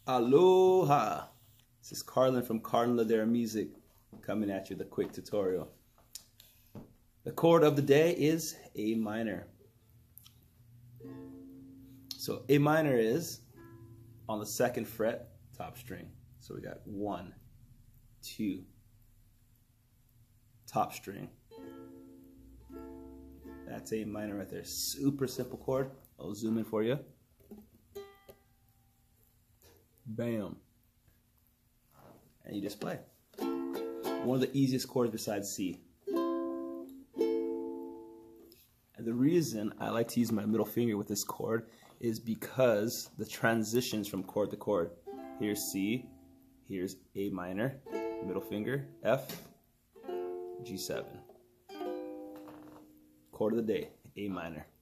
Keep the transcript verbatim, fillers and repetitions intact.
Aloha! This is Carlin from Carlin Ladera Music coming at you with a quick tutorial. The chord of the day is A minor. So A minor is on the second fret, top string. So we got one, two, top string. That's A minor right there. Super simple chord. I'll zoom in for you. Bam. And you just play. One of the easiest chords besides C. And the reason I like to use my middle finger with this chord is because the transitions from chord to chord. Here's C, here's A minor, middle finger, F, G seven. Chord of the day, A minor.